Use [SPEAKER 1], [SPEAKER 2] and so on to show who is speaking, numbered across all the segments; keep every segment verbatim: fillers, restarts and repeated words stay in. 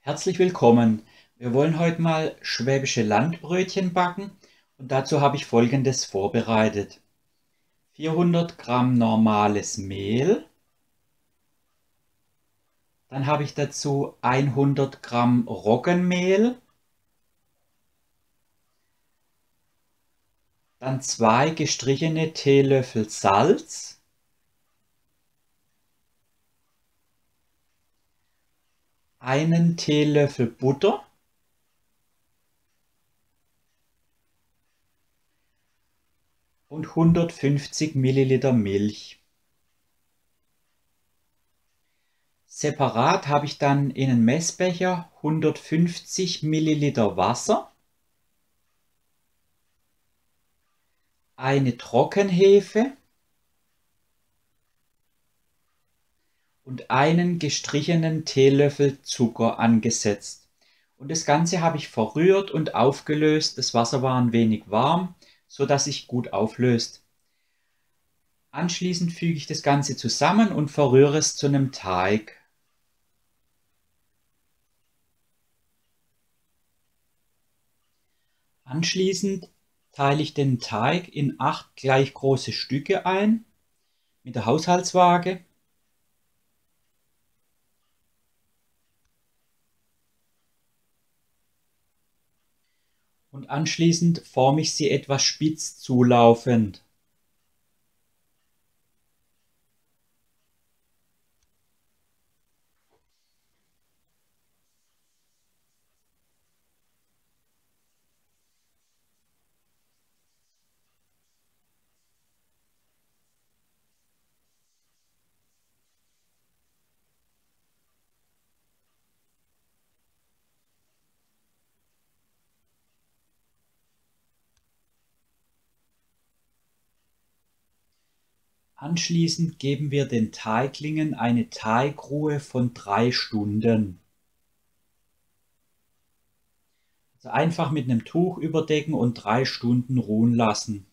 [SPEAKER 1] Herzlich willkommen. Wir wollen heute mal schwäbische Landbrötchen backen und dazu habe ich Folgendes vorbereitet. vierhundert Gramm normales Mehl, dann habe ich dazu hundert Gramm Roggenmehl, dann zwei gestrichene Teelöffel Salz, einen Teelöffel Butter und hundertfünfzig Milliliter Milch. Separat habe ich dann in einen Messbecher hundertfünfzig Milliliter Wasser, eine Trockenhefe und einen gestrichenen Teelöffel Zucker angesetzt. Und das Ganze habe ich verrührt und aufgelöst. Das Wasser war ein wenig warm, so dass sich gut auflöst. Anschließend füge ich das Ganze zusammen und verrühre es zu einem Teig. Anschließend teile ich den Teig in acht gleich große Stücke ein mit der Haushaltswaage. Und anschließend forme ich sie etwas spitz zulaufend. Anschließend geben wir den Teiglingen eine Teigruhe von drei Stunden. Also einfach mit einem Tuch überdecken und drei Stunden ruhen lassen.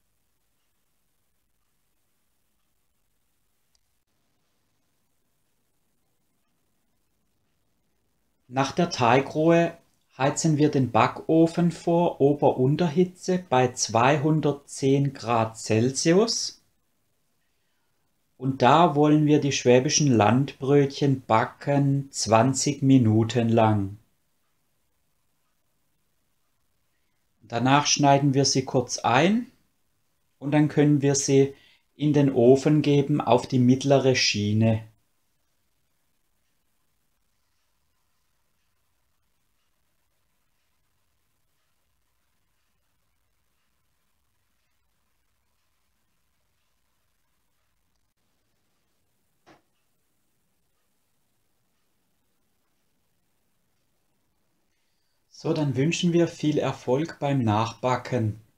[SPEAKER 1] Nach der Teigruhe heizen wir den Backofen vor Ober-Unterhitze bei zweihundertzehn Grad Celsius. Und da wollen wir die schwäbischen Landbrötchen backen zwanzig Minuten lang. Danach schneiden wir sie kurz ein und dann können wir sie in den Ofen geben auf die mittlere Schiene. So, dann wünschen wir viel Erfolg beim Nachbacken.